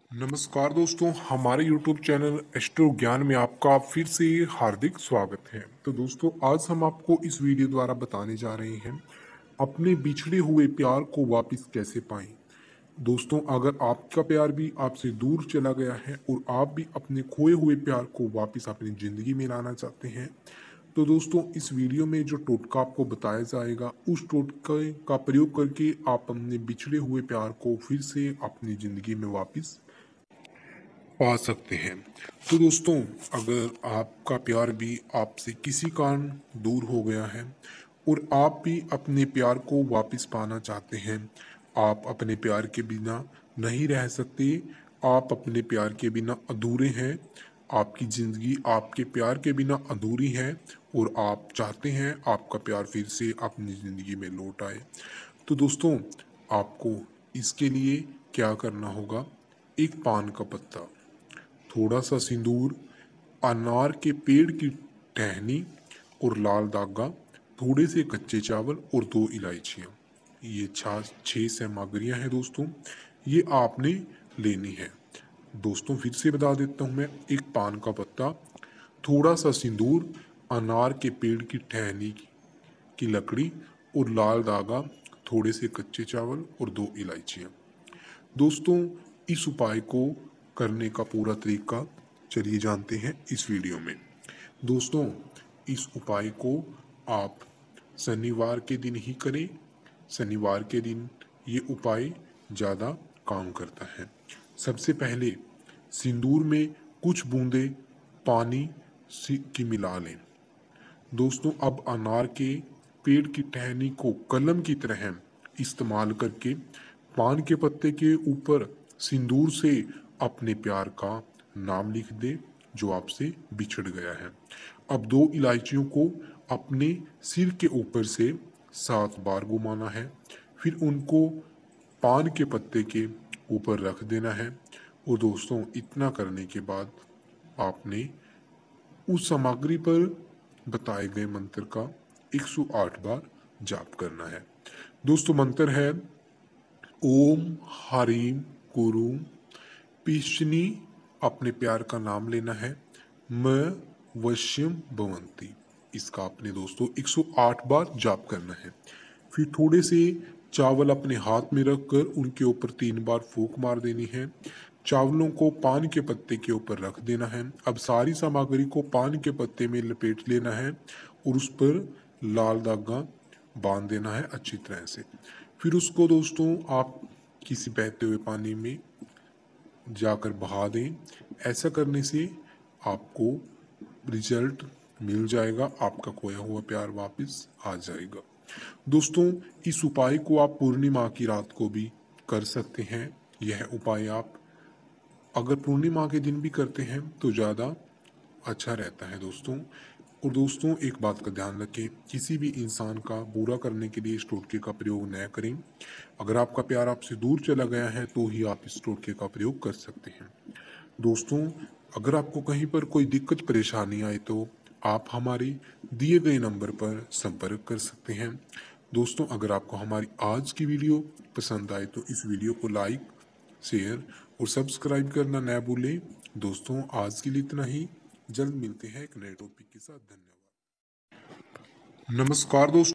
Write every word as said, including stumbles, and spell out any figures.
नमस्कार दोस्तों, हमारे यूट्यूब चैनल एस्ट्रो ज्ञान में आपका फिर से हार्दिक स्वागत है। तो दोस्तों, आज हम आपको इस वीडियो द्वारा बताने जा रहे हैं अपने बिछड़े हुए प्यार को वापस कैसे पाएं। दोस्तों, अगर आपका प्यार भी आपसे दूर चला गया है और आप भी अपने खोए हुए प्यार को वापस अपनी ज़िंदगी में लाना चाहते हैं, तो दोस्तों इस वीडियो में जो टोटका आपको बताया जाएगा, उस टोटके का प्रयोग करके आप अपने बिछड़े हुए प्यार को फिर से अपनी ज़िंदगी में वापस पा सकते हैं। तो दोस्तों, अगर आपका प्यार भी आपसे किसी कारण दूर हो गया है और आप भी अपने प्यार को वापस पाना चाहते हैं, आप अपने प्यार के बिना नहीं रह सकते, आप अपने प्यार के बिना अधूरे हैं, आपकी ज़िंदगी आपके प्यार के बिना अधूरी है और आप चाहते हैं आपका प्यार फिर से अपनी ज़िंदगी में लौट आए। तो दोस्तों, आपको इसके लिए क्या करना होगा? एक पान का पत्ता, थोड़ा सा सिंदूर, अनार के पेड़ की टहनी और लाल धागा, थोड़े से कच्चे चावल और दो इलायचियाँ। ये छा छः सामग्रियाँ हैं दोस्तों, ये आपने लेनी है। दोस्तों फिर से बता देता हूँ मैं, एक पान का पत्ता, थोड़ा सा सिंदूर, अनार के पेड़ की टहनी की लकड़ी और लाल धागा, थोड़े से कच्चे चावल और दो इलायचियाँ। दोस्तों, इस उपाय को करने का पूरा तरीका चलिए जानते हैं इस वीडियो में। दोस्तों, इस उपाय को आप शनिवार के दिन ही करें। शनिवार के दिन ये उपाय ज़्यादा काम करता है। सबसे पहले सिंदूर में कुछ बूंदे पानी की मिला लें। दोस्तों, अब अनार के पेड़ की टहनी को कलम की तरह इस्तेमाल करके पान के पत्ते के ऊपर सिंदूर से अपने प्यार का नाम लिख दे जो आपसे बिछड़ गया है। अब दो इलायचियों को अपने सिर के ऊपर से सात बार घुमाना है, फिर उनको पान के पत्ते के ऊपर रख देना है। और दोस्तों, इतना करने के बाद आपने उस सामग्री पर बताए गए मंत्र का एक सौ आठ बार जाप करना है। दोस्तों, मंत्र है ओम हरीम गुरुम पिशनी, अपने प्यार का नाम लेना है, मैं वश्यम भवंती। इसका आपने दोस्तों एक सौ आठ बार जाप करना है। फिर थोड़े से चावल अपने हाथ में रखकर उनके ऊपर तीन बार फूंक मार देनी है। चावलों को पान के पत्ते के ऊपर रख देना है। अब सारी सामग्री को पान के पत्ते में लपेट लेना है और उस पर लाल धागा बांध देना है अच्छी तरह से। फिर उसको दोस्तों आप किसी बहते हुए पानी में जाकर बहा दें। ऐसा करने से आपको रिजल्ट मिल जाएगा, आपका खोया हुआ प्यार वापस आ जाएगा। दोस्तों, इस उपाय को आप पूर्णिमा की रात को भी कर सकते हैं। यह उपाय आप अगर पूर्णिमा के दिन भी करते हैं तो ज़्यादा अच्छा रहता है दोस्तों। और दोस्तों, एक बात का ध्यान रखें, किसी भी इंसान का बुरा करने के लिए इस टोटके का प्रयोग न करें। अगर आपका प्यार आपसे दूर चला गया है तो ही आप इस टोटके का प्रयोग कर सकते हैं। दोस्तों, अगर आपको कहीं पर कोई दिक्कत परेशानी आए तो आप हमारे दिए गए नंबर पर संपर्क कर सकते हैं। दोस्तों, अगर आपको हमारी आज की वीडियो पसंद आए तो इस वीडियो को लाइक, शेयर और सब्सक्राइब करना न भूलें। दोस्तों, आज के लिए इतना ही। जल्द मिलते हैं एक नए टॉपिक के साथ। धन्यवाद। नमस्कार दोस्तों।